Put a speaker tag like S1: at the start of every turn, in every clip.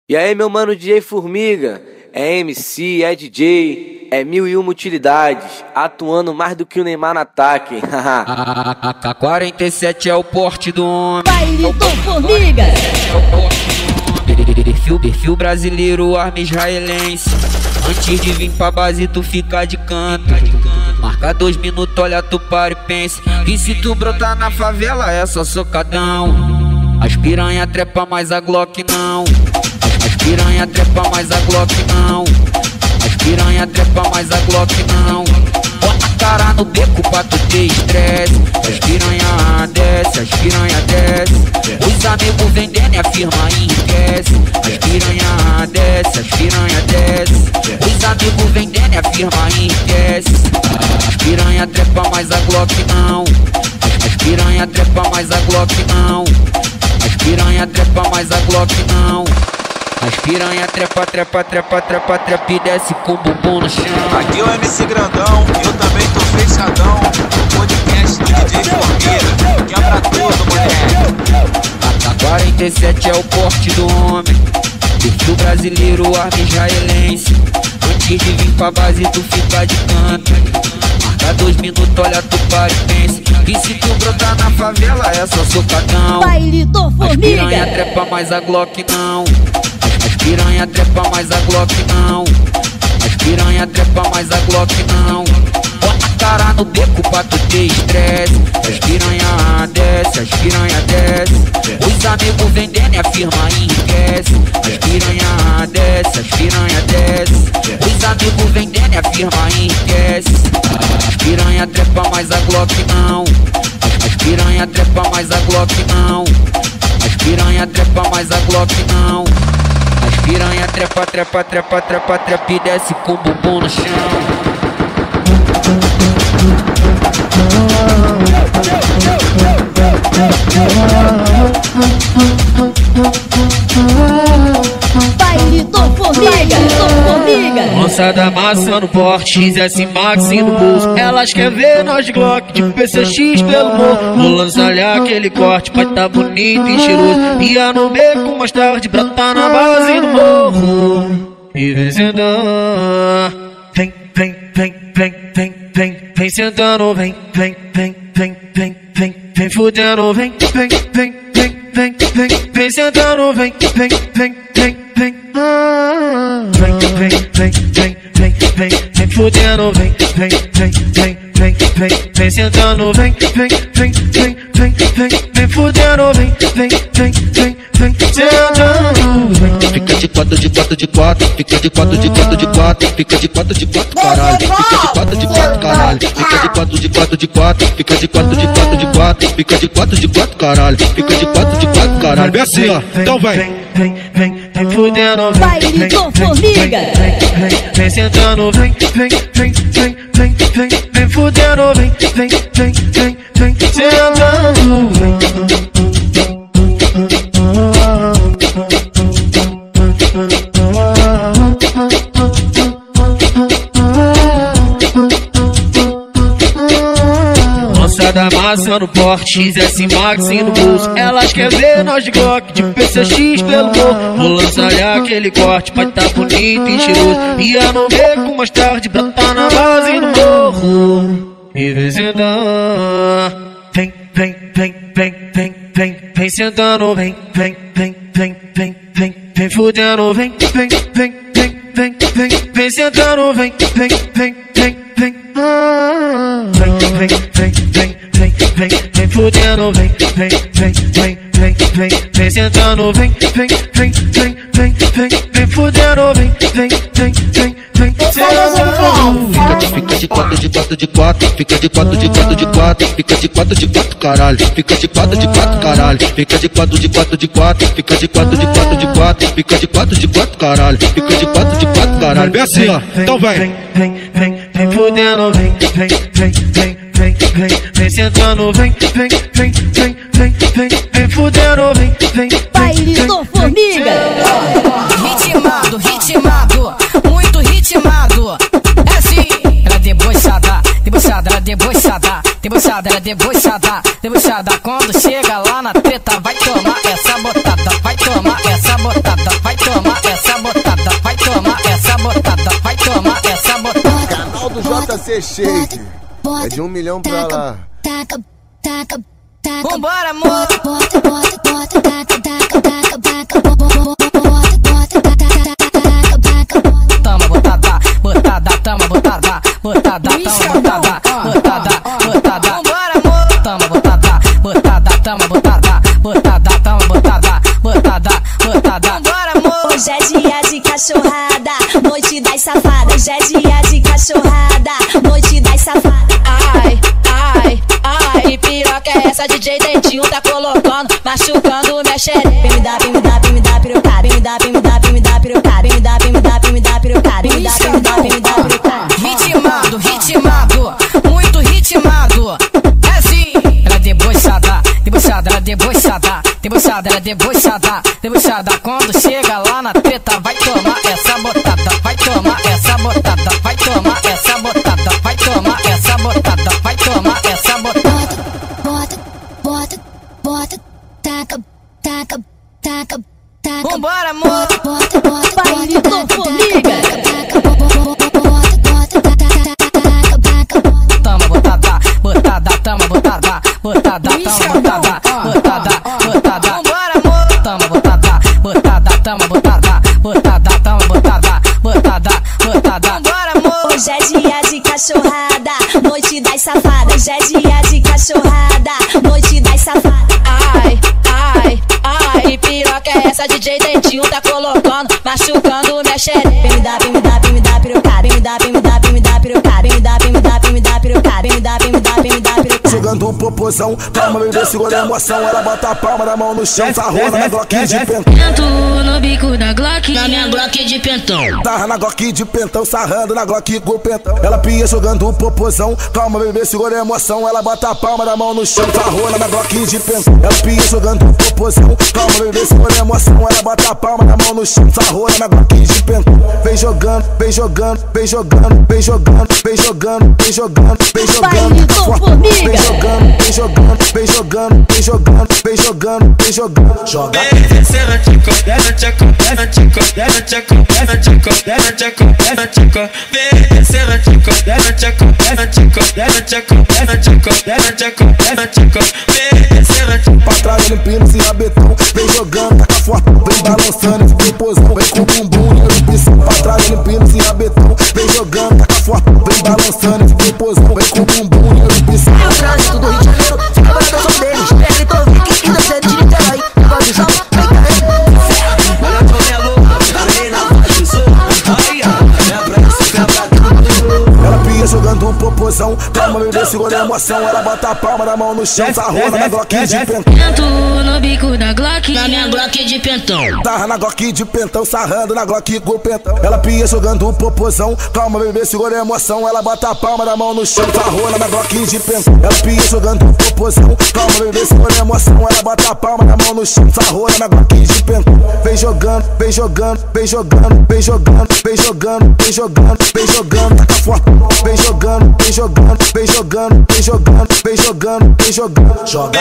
S1: E aí, meu mano DJ Formiga, é MC, é DJ, é 1001 utilidades, atuando mais do que o Neymar no ataque.
S2: AK-47 é o porte do homem.
S3: Baile do Formiga.
S2: Perfil brasileiro, arma israelense. Antes de vir pra base tu fica de canto. Marca 2 minutos, olha tu para e pensa. E se tu brotar na favela é só socadão. As piranha trepa, mas a Glock não. As piranha trepa, mas a Glock não. As piranha trepa, mas a Glock não. Bota a cara no beco pra tu ter estresse. As piranha desce, as piranha desce. Os amigos vendendo e a firma enriquece. As piranha desce, as piranha desce. Os amigos vendendo e a firma enriquece. As piranha trepa, mas a Glock não. As piranha trepa, mas a Glock não. As piranha trepa, mas a Glock não. As piranha trepa, trepa, trepa, trepa, trepa e desce com o bumbum no chão.
S4: Aqui é o MC Grandão, eu também tô fechadão. O podcast do DJ Formiga, que é pra tudo, moleque.
S2: AK-47 é o porte do homem. Perfil brasileiro, arma israelense. Antes de vir pra base tu fica de canto. Marca 2 minutos, olha tu para e pensa. E se tu brotar na favela é só socadão.
S3: Baile do Formiga.
S2: As piranha trepa, mas a Glock não. As piranha trepa, mas a Glock não. As piranha trepa, mas a Glock não. Bota a cara no beco pra tu ter estresse. As piranha desce, as piranha desce. Os amigos vendendo e a firma enriquece. As piranha desce, as piranha desce. Os amigos vendendo e a firma enriquece. As piranha trepa, mas a Glock não. As piranha trepa, mas a Glock não. As piranha trepa, mas a Glock não. As piranha trepa, trepa, trepa, trepa, trepa e desce com o bumbum no chão.
S3: Baile do Formiga.
S5: Moçada massa no porte, XS Max no bolso. Elas querem ver nós de Glock, de PCX pelo morro. Vou lançar-lhe aquele corte, vai tá bonito e cheiroso. Ia no beco mais tarde, brotar na base do morro. E vem sentando, vem, vem, vem, vem, vem, vem, vem sentando, vem, vem, vem, vem, vem, vem, vem fudendo, vem, vem, vem, vem, vem, vem, vem sentando, vem, vem, vem, vem, vem, vem, vem, vem, vem, vem, vem, vem fudendo, vem, vem, vem, vem, vem, vem, vem sentando, vem, vem, vem, vem, vem, vem, vem fudendo, vem, vem, vem, vem, vem sentando.
S6: Fica de quatro, de quatro, de quatro. Fica de quatro, de quatro, de quatro. Fica de quatro, de quatro, caralho. Fica de quatro, de quatro, caralho. Fica de quatro, de quatro, de quatro. Fica de quatro, de quatro, de quatro. Fica de quatro, de quatro, caralho. Fica de quatro, de quatro, caralho. Vem assim, ó. Então vai.
S5: Vem, vem, vem fudendo, vem,
S3: Baile
S5: vem,
S3: do
S5: vem,
S3: Formiga.
S5: vem, vem, vem sentando, vem, vem, vem, vem, vem, vem, vem fudendo, vem, vem, vem, vem, vem sentando, vem. Moçada massa no porte, XS Max no bolso. Elas querem ver nós de Glock, de PCX pelo morro. Vou lançar-lhe aquele corte, vai tá bonito e cheiroso. Ia no beco mais tarde, brotar na base do morro. E vem sentando, vem, vem, vem, vem, vem, vem, vem sentando, vem, vem, vem, vem, vem, vem, vem fudendo, vem, vem, vem, vem, vem, vem, vem sentando, vem, vem, vem, vem, vem, vem, vem, vem, vem, vem, vem fudendo, vem, vem, vem, vem, vem, vem, vem sentando, vem, vem, vem, vem, vem, vem, vem fudendo, vem, vem, vem, vem, vem sentando.
S6: Fica de quatro, de quatro, de quatro. Fica de quatro, de quatro, de quatro. Fica de quatro, de quatro, caralho. Fica de quatro, de quatro, caralho. Fica de quatro, de quatro, de quatro. Fica de quatro, de quatro, de quatro. Fica de quatro, de quatro, caralho. Fica de quatro, de quatro, caralho. Vem assim, ó. Então vai.
S5: Vem, vem, vem, vem fudendo, vem, vem, vem, vem, vem, vem, vem sentando, vem, vem, vem, vem, vem, vem, vem fudendo, vem, vem,
S3: Baile do Formiga.
S7: Ritmado, ritmado, muito ritmado. É assim, ela debochada, debochada, ela debochada, debochada, ela debochada, debochada. Quando chega lá na treta, vai tomar essa botada, vai tomar essa botada, vai tomar
S8: shake. É de 1 milhão pra lá.
S7: Vambora, amor. Toma botada, botada, toma botada, botada, toma botada, botada, botada. Vambora, amor. Toma botada, botada, toma botada, botada, toma botada, botada, botada. Vambora, amor.
S9: Hoje é dia de cachorrada, noite das safadas. Hoje é dia de cachorrada, noite das safadas.
S7: Ai, ai, ai, que piroca é essa? DJ Dentinho tá colocando, machucando minha xereca.
S9: Vem me dar pirocada, vem me dar pirocada, vem me dar pirocada, vem me dar pirocada, vem me dar pirocada.
S7: Ritmado, ritmado, muito ritmado. É assim, ela debochada, debochada, ela debochada, debochada, ela debochada, debochada. Quando chega lá na treta, vai tomar essa botada, vai tomar essa botada, vai tomar essa botada, vai tomar essa botada, vai tomar essa botada.
S9: Bota, taca, taca, taca, taca.
S7: Vambora, amor.
S3: Baile do Formiga.
S7: Toma botada, botada, toma botada, botada, toma botada, botada, botada. Vambora, amor. Toma botada, botada, toma botada, botada, toma botada, botada, botada. Vambora, amor.
S9: Hoje é dia de cachorrada, noite das safadas. Hoje é dia de cachorrada, noite das safadas.
S7: Ai, ai, ai, que piroca é essa? DJ Dentinho tá colocando, machucando minha xereca.
S9: Vem me dar pirocada, vem me dar pirocada, vem me dar pirocada, vem me dar pirocada, vem me dar pirocada.
S8: Jogando o popozão, calma bebê, segura a emoção. Ela bota a palma da mão no chão, sarrona na Glock de pentão.
S5: Tento no bico da Glock, na minha Glock de pentão.
S8: Sarra na Glock de pentão, sarrando na Glock com pentão. Ela pia jogando o popozão, calma bebê, segura a emoção. Ela bota a palma da mão no chão, sarrona na Glock de pentão. Ela pia jogando o popozão, calma bebê, segura a emoção. Ela bota a palma da mão no chão, sarrona na Glock de pentão. Vem jogando, vem jogando, vem jogando, vem jogando, vem jogando, vem jogando, vem
S3: Baile do
S8: jogando.
S3: Formiga.
S8: Vem jogando, vem jogando, vem jogando, vem jogando, vem jogando, vem jogando. Joga. Pra trás limpinho, se rabetão. Vem jogando, taca forte, vem balançando. Vem posão, vem com bumbum e piscina. Pra trás limpinho, se rabetão. Vem jogando, taca forte, vem balançando. Vem posão, vem com bumbum e piscina.
S10: É o trânsito do Rio de Janeiro, se não eu sou deles. É Vitor Vick e dançando de Niterói. Igual de João, vem carregar.
S1: Olha como é louco, parei na voz do som. Olha pra esse cabradão.
S8: Ela pia jogando um popozão, calma bebê, segura a emoção. Ela bota a palma da mão no chão, sarrona na Glock de pentão.
S5: Tento no bico da Glock, na minha Glock de pentão.
S8: Sarra na Glock de pentão, sarrando na Glock com pentão. Ela pia jogando um popozão, calma bebê, segura a emoção. Ela bota a palma da mão no chão, sarrona na Glock de pentão. Ela pia jogando um popozão, calma bebê, segura a emoção. Ela bota a palma da mão no chão, sarrona na Glock de pentão. Vem jogando, vem jogando, vem jogando, vem jogando, vem jogando, vem jogando, vem jogando, taca forte. Vem jogando, vem jogando, vem jogando, vem jogando, vem jogando, vem jogando. Joga.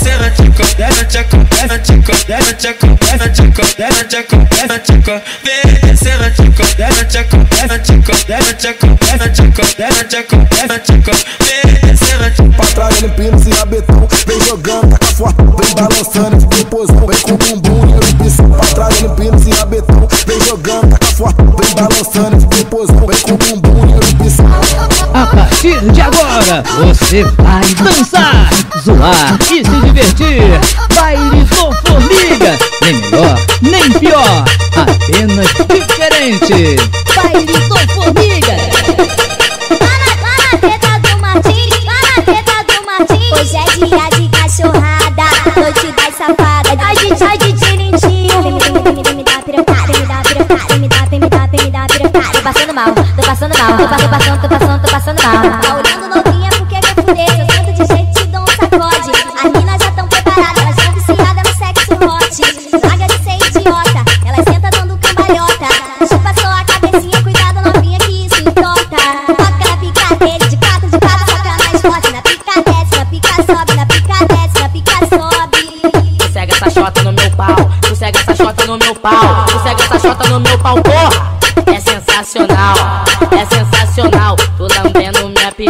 S8: Pra trás limpinho, se rabetão. Vem jogando, taca forte, vem balançando. Vem posão, vem com bumbum e piscina. Pra trás limpinho, se rabetão. Vem jogando, taca forte, vem balançando. Vem posão, vem com bumbum e piscina.
S11: A partir de agora, você vai dançar, zoar e se divertir. Baile do Formiga, nem melhor, nem pior, apenas diferente.
S3: Baile do Formiga.
S9: Lá na teta do Martins, lá na teta do Martins. Hoje é dia de cachorrada, noite das safadas. Ai de tirintinho. Vem me dar pirocada, vem me dar pirocada, vem me dar pirocada. Tô passando mal, tô passando mal, tô passando mal. Tá olhando novinha porque quer fuder. Se eu sento de jeito te dou um sacode. As minas já tão preparadas, elas tão viciadas no sexo hot. Larga de ser idiota, elas sentam dando cambalhota. Chupa só a cabecinha, cuidado novinha que isso entorta. Toca na pica dele, de quatro, soca mais forte. Na pica desce, na pica sobe, na pica desce, na pica sobe.
S7: Sossega essa chota no meu pau, sossega essa chota no meu pau, sossega essa chota no meu pau, porra! É sensacional, tô lambendo minha pica.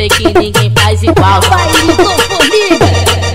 S12: sei que ninguém faz igual.
S3: Baile do Formiga.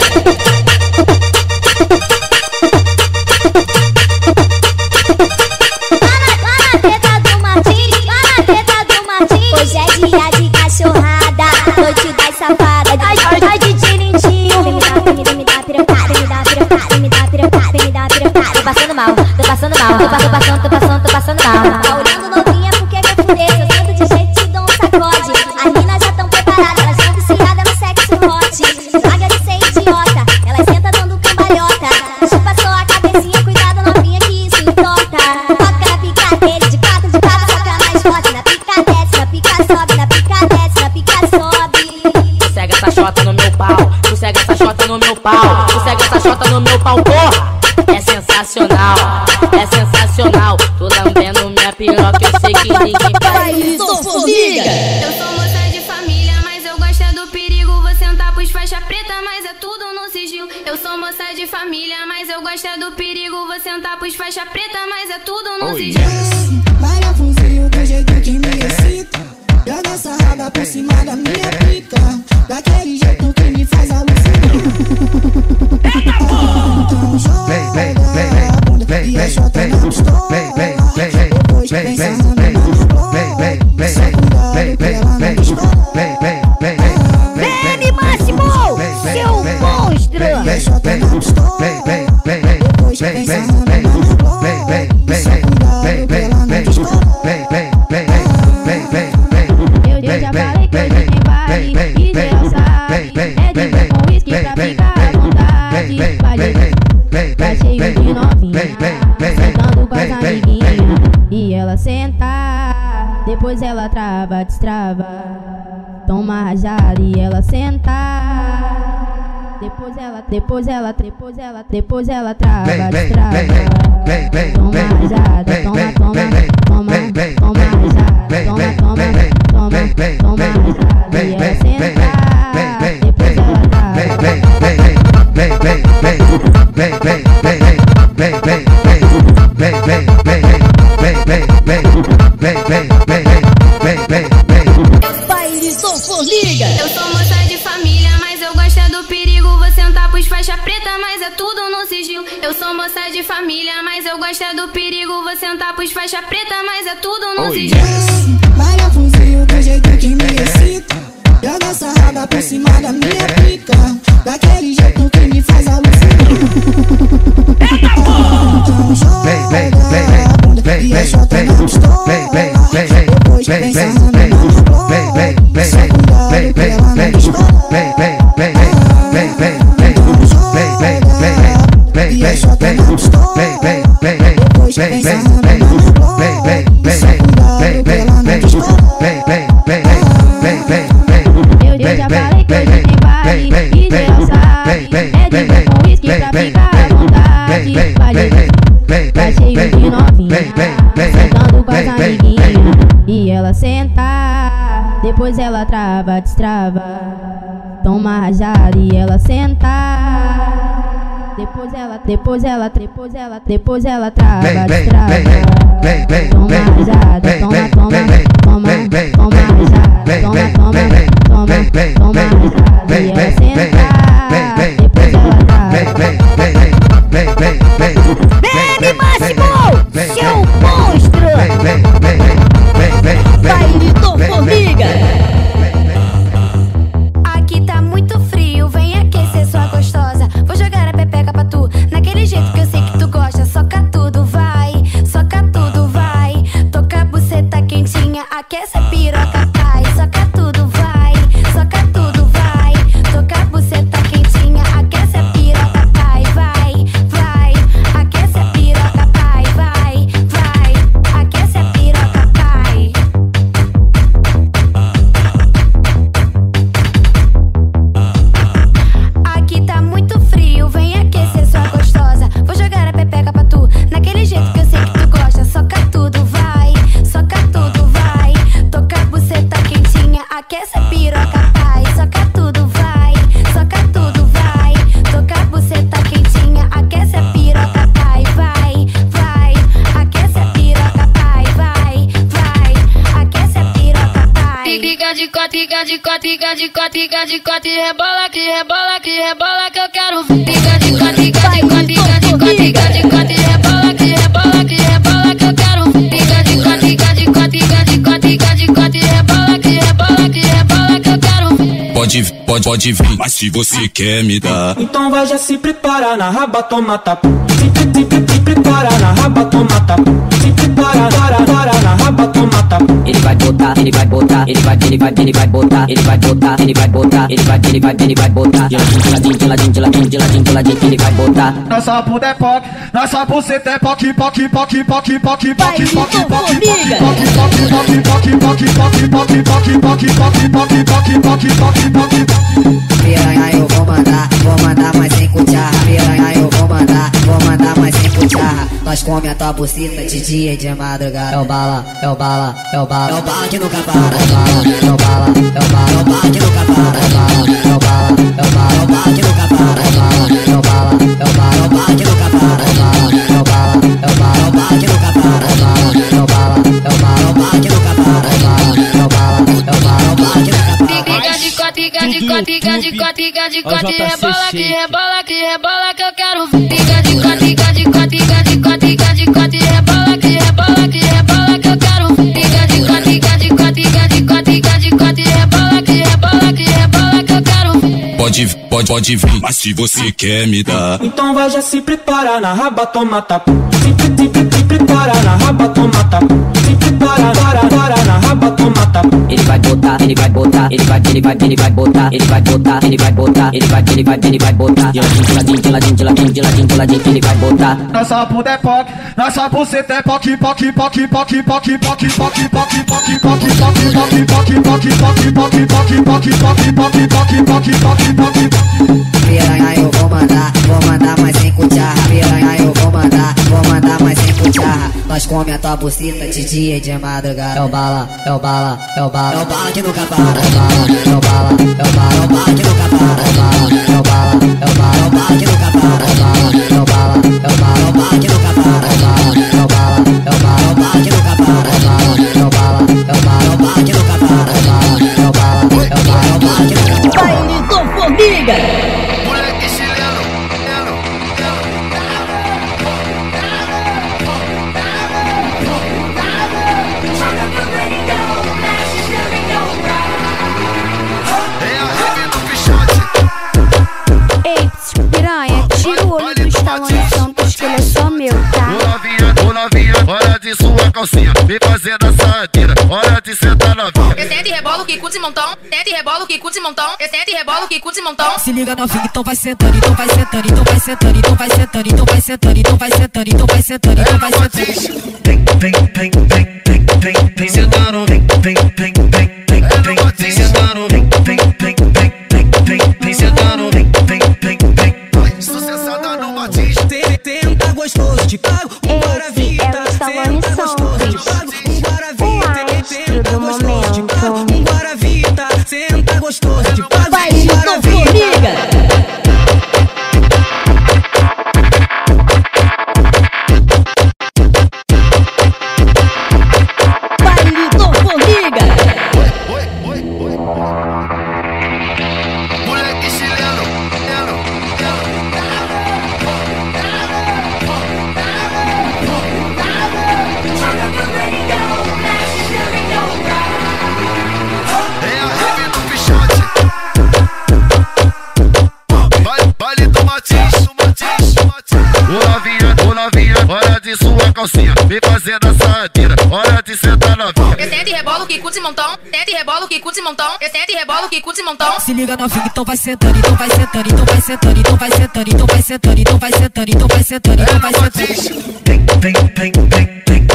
S9: Hoje é dia de cachorrada, noite das safadas. Ai de tirintinho, me dá pirocada, me dá pirocada, me dá pirocada, me dá pirocada. Tô passando mal, tô passando mal, tô passando mal. Tá olhando novinha porque quer fuder, eu sinto de jeito te dou um sacode. As minas já tão preparadas, elas tão viciadas no sexo hot. Larga de ser idiota, elas sentam dando cambalhota. Chupa só a cabecinha, cuidado novinha que isso entorta. Toca na pica dele, de quatro, soca mais forte. Na pica desce, na pica sobe, na pica desce, na pica sobe.
S12: Sossega essa chota no meu pau, sossega essa chota no meu pau, sossega essa chota no meu pau, porra! É sensacional, é sensacional. Tô lambendo minha piroca, eu sei que ninguém faz.
S3: Baile do Formiga.
S13: Eu sou moça de família, mas eu gosto é do perigo. Vou sentar pros faixa preta, mas é tudo no sigilo. Eu sou moça de família, mas eu gosto é do perigo. Vou sentar pros faixa preta, mas é tudo no sigilo.
S10: Para fuzil do jeito que me excita. Joga essa raba por cima da minha pica. Daquele jeito que me faz alucinar. Então joga a bunda e a chota na pistola. Depois pensa na minha flor. Só cuidado que ela não dispara.
S3: Bebe Máximo, seu monstro.
S10: E a chota na pistola. Depois pensa na minha flor. Só cuidado que ela não dispara.
S14: Eu já falei que hoje tem baile e geral sabe. É de com whisky pra ficar à vontade. Tá cheio de novinha, sentando com as amiguinhas. E ela senta, depois ela trava, destrava. Toma rajada e ela senta. Depois ela trava, destrava. Toma rajada, toma rajada, toma rajada. E ela senta, depois ela trava.
S3: Baile do Formiga.
S13: Eu sou moça de família, mas eu gosto é do perigo. Vou sentar pros faixa preta, mas é tudo no sigilo. Eu sou moça de família, mas eu gosto é do perigo. Vou sentar pros faixa preta, mas é tudo no sigilo.
S10: Para fuzil do jeito que me excita. Joga essa raba por cima da minha pica. Daquele jeito que me faz alucinar. Então joga a bunda e a chota na pistola. Depois pensa na minha flor. Só cuidado que ela não dispara. Então joga e a chota na pistola. Depois pensa na minha flor. Só cuidado que ela não dispara.
S14: Eu já falei que hoje tem baile e geral sabe. É de com whisky pra ficar à vontade. Tá cheio de novinha, sentando com as amiguinhas. E ela senta, depois ela trava, destrava. Toma rajada e ela senta. Depois ela trava, destrava. Toma rajada, toma rajada, toma rajada. E ela senta, depois ela trava.
S3: Bebe Máximo, seu monstro. Baile do Formiga.
S13: Aqui tá muito frio, vem aquecer sua gostosa. Vou jogar a pepeca pra tu, naquele jeito que eu sei que tu gosta. Soca tudo, vai. Toca a buceta e rebola, que rebola, que rebola que eu quero ver. Fica de quatro e rebola, que rebola, que rebola, que rebola que eu quero ver. Fica de quatro e rebola, que rebola, que rebola que eu quero ver.
S15: Pode vir, mas se você quer me dar,
S16: então vai já se prepara na raba, toma tapa. Se prepara na raba, toma tapa. Se prepara na raba, toma tapa.
S17: Ele vai botar, ele vai botar, ele vai botar, ele vai botar, ele vai botar, ele vai botar, ele vai botar. Ele vai botar.
S18: Nós só pro depoc, nós só pro cê depoc, poc.
S17: Piranha eu vou mandar mais sem cuchara. Piranha eu vou mandar mais sem cuchara. Nós come a tua buceta de dia e de madrugada. É o bala, é o bala, é o bala. É o bala que nunca para. É o bala, é o bala, é o bala que nunca para. É o bala, é o bala, é o bala que nunca para. É o bala, é o bala, é o bala que nunca para. É o bala, é o bala, é o bala que nunca para. É o bala, é o bala, é o bala que nunca para. É o bala, é o bala, é o bala que nunca para.
S13: Rebola, que rebola, que rebola que eu quero ver. Fica de quatro e rebola, que rebola, que rebola que eu quero ver. Fica de quatro e rebola, que rebola, que rebola que eu quero ver.
S15: pode vir, mas se você quer me dar,
S16: então vai já se prepara na raba, toma tapa. Se prepara na raba, toma tapa. Se prepara na raba, toma tapa.
S17: Ele vai botar, ele vai botar, ele vai botar, ele vai botar, ele vai botar, ele vai botar. Ele vai botar.
S18: Nós só pro depoc, nós só pro cê depoc,
S17: Piranha eu vou mandar mais sem cuchara. Piranha eu vou mandar mais sem cuchara. Nós come a tua buceta de dia e de madrugada. É o bala, é o bala, é o bala. É o bala que nunca para. É o bala, é o bala, é o bala que nunca para. É o bala, é o bala, é o bala que nunca para. É o bala, é o bala, é o bala que nunca para. É o bala, é o bala, é o bala que nunca para. É o bala, é o bala, é o bala que nunca para. É o bala, é o bala, é o bala que nunca para.
S3: Baile do Formiga.
S15: Hora de sua calcinha, vem fazendo a sadeira, hora de sentar na vida.
S7: Eu sento e rebolo que curte montão, sento e rebolo que curte montão, eu sento e rebolo que curte montão.
S17: Se liga novinho, então vai sentando, então vai sentando, então vai sentando, então vai sentando, então vai sentando, então vai sentando, então vai sentando, então vai sentando.
S15: Vem sentando, vem sentando, vem sentando, sucessada no Batista.
S16: Tenta gostoso, te pago um guaravita.
S9: Senta gostoso, te pago um guaravita.
S16: Tenta gostoso, te pago um guaravita. Senta gostoso, te pago
S3: Baile do Formiga.
S15: Hora de sua calcinha, vem fazendo a sadeira, hora de sentar na vida.
S7: Eu sento e rebolo que curte montão, sento e rebolo que curte montão, eu sento e rebolo que curte montão.
S17: Se liga novinho, então vai sentando, então vai sentando, então vai sentando, então vai sentando, então vai sentando, então vai sentando, então vai sentando, então vai sentando.